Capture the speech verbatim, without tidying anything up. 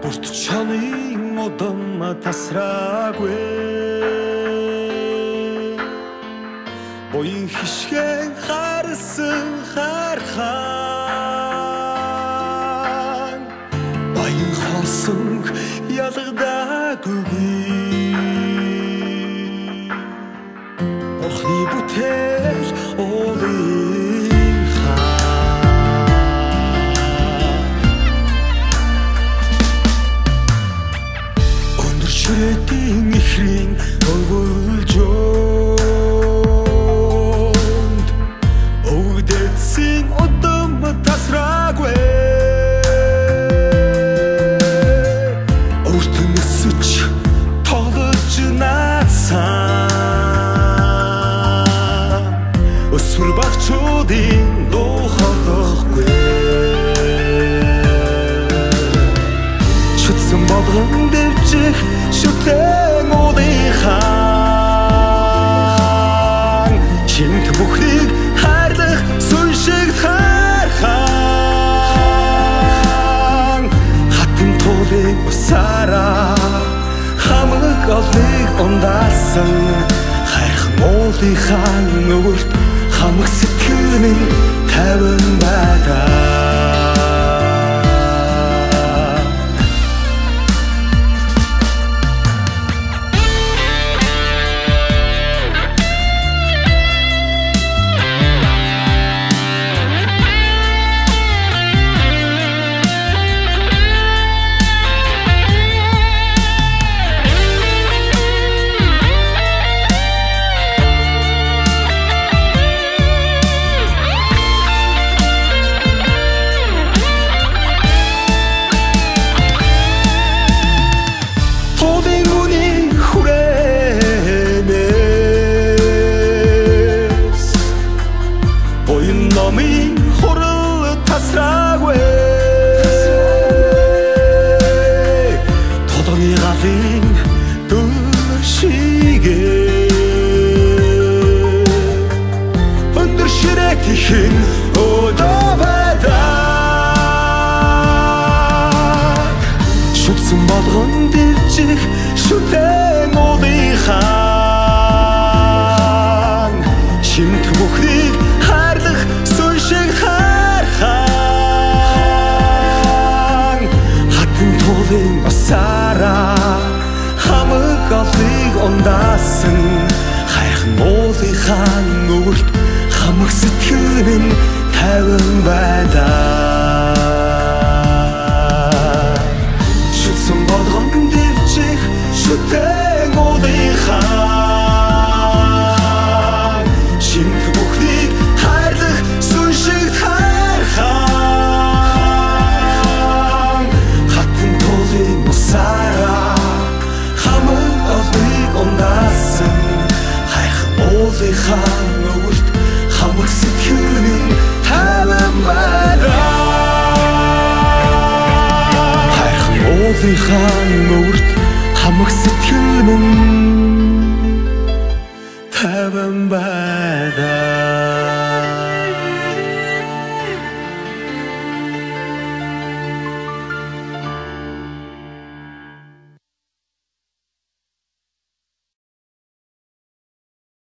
Урт чонын удам тасраагүй Буян хишгэн харсан хархан Баян хоосон ялгадаагүй Бурхны бүтээл уулын Шүрэтийн ихрийн өвөлжөөнд Өвгдэтсийн удам тасраагүй Өртөн өсөж тоглож наацсан Өсвөр багчуудын дуу хоолойгүй Шүтсэн болгон дэвжих шүтэн уулынхан Чинт бүхнийг хайрлах сүн шиг хайрхан Хатан туулын усаараа хамаг олныг ундаасан Хайрхан уулынхан нүгүрт хамаг сэтгэлмэн тавин байгаа Номын хурал тасраагүй Тодорны галын дөр шигээ Өндөр ширээ тихэн өдөө байдаг Шүтсэн болгон дэржих шүтэн уулынхан Шимт бүхнийг хайрлах сүн шиг хайрхан Хатан туулын усаараа хамаг олныг ундаасан Хайрхан уулынхан нүгүрт хамаг сэтгэлмэн тавин байдаг Шүтсэн болгон дэвжих шүтэн уулынхан Шимт бүхнийг хайрлах сүн шиг хайрхан Хатан туулын усаараа хамаг олныг ундаасан Хайрхан уулынхан нүгүрт хамаг сэтгэлмэн тавин байгаа Хайрхан уулынхан нүгүрт хамаг сэтгэлмэн тавин байгаа